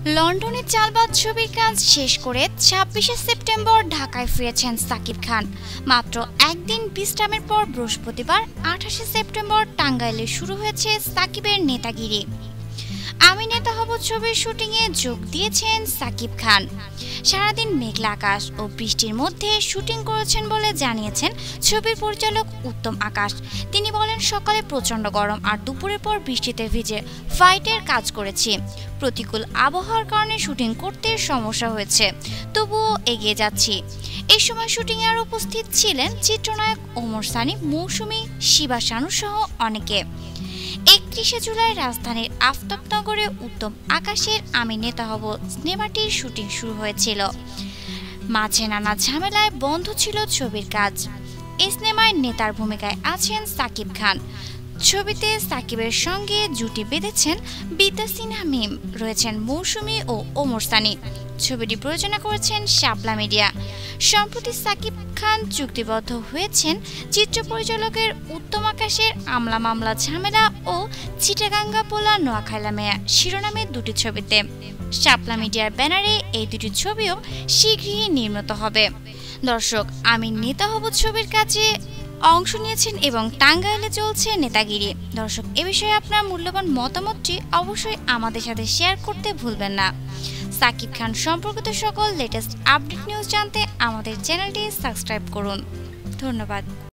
লন্ডনে চালবাজ ছবির কাজ শেষ করে ২৬শে সেপ্টেম্বর ঢাকায় ফিরেছেন সাকিব খান। মাত্র একদিন বিশ্রামের পর বৃহস্পতিবার ২৮শে সেপ্টেম্বর টাঙ্গাইলে শুরু হয়েছে সাকিবের নেতাগিরি। আমি নেতা হব ছবির শুটিংয়ে যোগ দিয়েছেন সাকিব খান। সারাদিন মেঘলা আকাশ ও বৃষ্টির মধ্যে শুটিং করেছেন বলে জানিয়েছেন ছবির পরিচালক উত্তম আকাশ। তিনি বলেন, সকালে প্রচণ্ড গরম আর দুপুরের পর বৃষ্টিতে ভিজে ফাইটের কাজ করেছি। প্রতিকূল আবহাওয়ার কারণে শুটিং করতে সমস্যা হয়েছে, তবুও এগিয়ে যাচ্ছি। এই সময় শুটিংয়ে আরও উপস্থিত ছিলেন চিত্রনায়ক ওমর সানি, মৌসুমী, শিবা শানু সহ অনেকে। ৩১শে জুলাই রাজধানীর আফতাবনগরে উত্তম আকাশের আমি নেতা হব সিনেমাটির শুটিং শুরু হয়েছিল। মাঝে নানা ঝামেলায় বন্ধ ছিল ছবির কাজ। এই সিনেমায় নেতার ভূমিকায় আছেন সাকিব খান। ছবিতে সাকিবের সঙ্গে জুটি বেঁধেছেন বিদ্যা সিনহা মিম, রয়েছেন মৌসুমী ও ওমর সানি। ছবিটি প্রযোজনা করেছেন শাপলা মিডিয়া। সম্প্রতি সাকিব খান চুক্তিবদ্ধ হয়েছেন চিত্র পরিচালকের উত্তম আকাশের আমলা মামলা ঝামেলা ও চিটাগাঙ্গা পোলা নোয়াখাইলা মেয়া শিরোনামে দুটি ছবিতে। শাপলা মিডিয়ার ব্যানারে এই দুটি ছবিও শীঘ্রই নির্মিত হবে। দর্শক, আমি নেতা হব ছবির কাজে অংশ নিয়েছেন এবং টাঙ্গাইলে চলছে নেতাগিরি। দর্শক, এ বিষয়ে আপনার মূল্যবান মতামতটি অবশ্যই আমাদের সাথে শেয়ার করতে ভুলবেন না। সাকিব খান সম্পর্কিত সকল লেটেস্ট আপডেট নিউজ জানতে আমাদের চ্যানেলটি সাবস্ক্রাইব করুন। ধন্যবাদ।